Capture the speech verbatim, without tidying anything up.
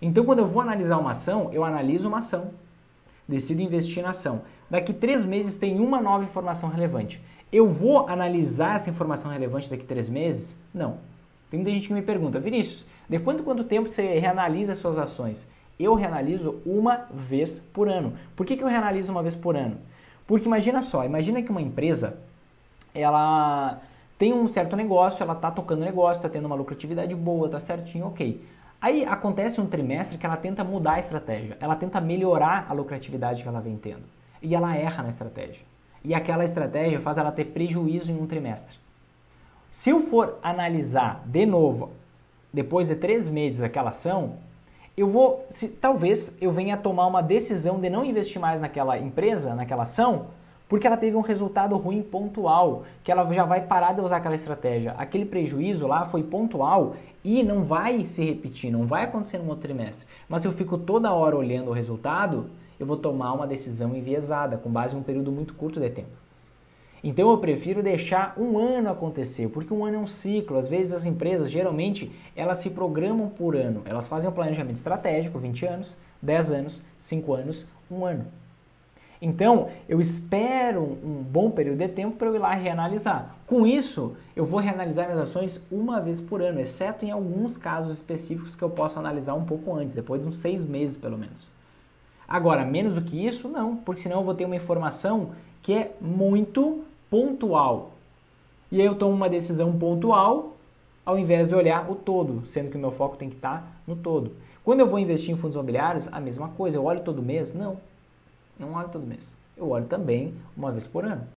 Então, quando eu vou analisar uma ação, eu analiso uma ação, decido investir na ação. Daqui três meses tem uma nova informação relevante. Eu vou analisar essa informação relevante daqui três meses? Não. Tem muita gente que me pergunta, Vinícius, de quanto quanto tempo você reanalisa as suas ações? Eu reanaliso uma vez por ano. Por que que eu reanaliso uma vez por ano? Porque imagina só, imagina que uma empresa, ela tem um certo negócio, ela está tocando o negócio, está tendo uma lucratividade boa, está certinho, ok. Aí acontece um trimestre que ela tenta mudar a estratégia, ela tenta melhorar a lucratividade que ela vem tendo. E ela erra na estratégia. E aquela estratégia faz ela ter prejuízo em um trimestre. Se eu for analisar de novo, depois de três meses aquela ação, eu vou, se, talvez eu venha tomar uma decisão de não investir mais naquela empresa, naquela ação, porque ela teve um resultado ruim pontual, que ela já vai parar de usar aquela estratégia. Aquele prejuízo lá foi pontual e não vai se repetir, não vai acontecer no outro trimestre. Mas se eu fico toda hora olhando o resultado, eu vou tomar uma decisão enviesada, com base em um período muito curto de tempo. Então eu prefiro deixar um ano acontecer, porque um ano é um ciclo. Às vezes as empresas, geralmente, elas se programam por ano. Elas fazem um planejamento estratégico, vinte anos, dez anos, cinco anos, um ano. Então, eu espero um bom período de tempo para eu ir lá reanalisar. Com isso, eu vou reanalisar minhas ações uma vez por ano, exceto em alguns casos específicos que eu posso analisar um pouco antes, depois de uns seis meses pelo menos. Agora, menos do que isso, não, porque senão eu vou ter uma informação que é muito pontual. E aí eu tomo uma decisão pontual ao invés de olhar o todo, sendo que o meu foco tem que estar no todo. Quando eu vou investir em fundos imobiliários, a mesma coisa. Eu olho todo mês? Não, não olho todo mês. Eu olho também uma vez por ano.